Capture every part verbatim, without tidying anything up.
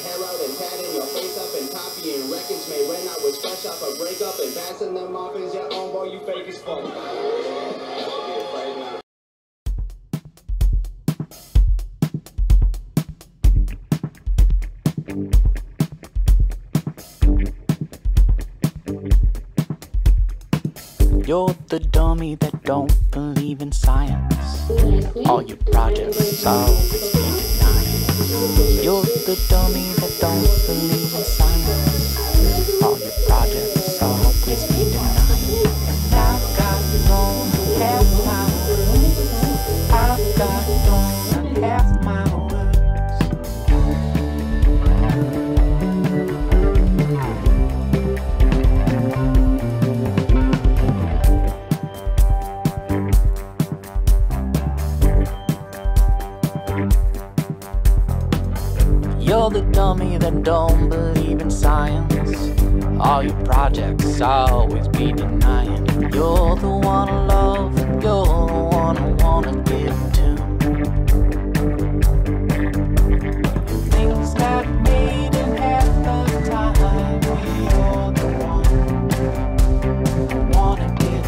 hair out and tatting your face up and copying records made when I was fresh off a breakup and passing them off as your own, boy, you fake as fuck. You're the dummy that don't believe in science. All your projects always be denying. You're the dummy that don't believe in science. All your projects always be denying. I've got no half my words. I've got no half my words. You're the dummy that don't believe in science. All your projects always be denying. You're the one I love, you're the one I wanna give to. Things got made in half the time. You're the one I wanna give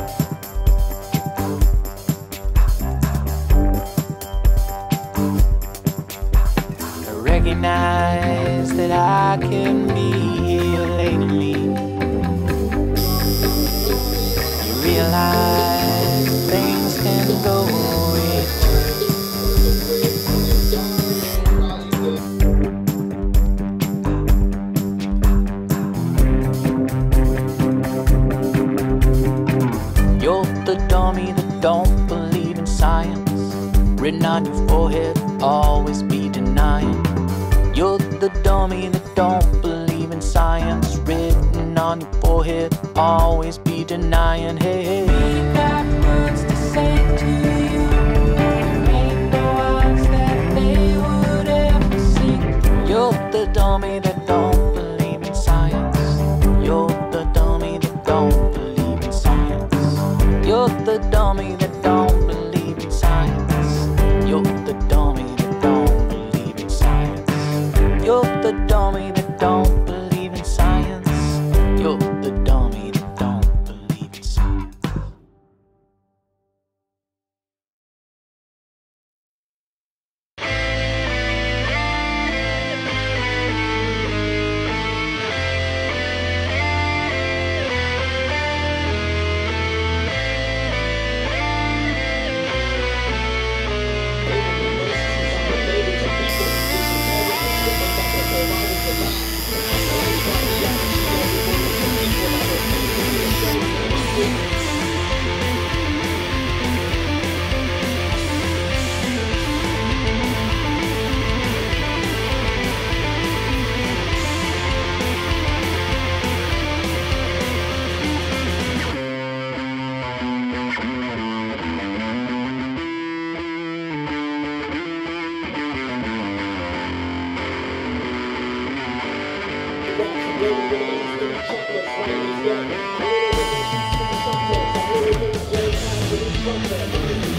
to. Recognize that I can be here lately. You realize things can go return. You're the dummy that don't believe in science. Written on your forehead, always be denying. You're the dummy that don't believe in science. Written on your forehead, always be denying. Hey, hey. We got words to say to you. Ain't no odds that they would ever see. You're the dummy that don't believe in science. You're the dummy that don't believe in science. You're the dummy that don't believe in science. You're the dummy that don't believe in science. You're the dummy that don't believe in science. You're the dummy that don't believe in science. Yeah.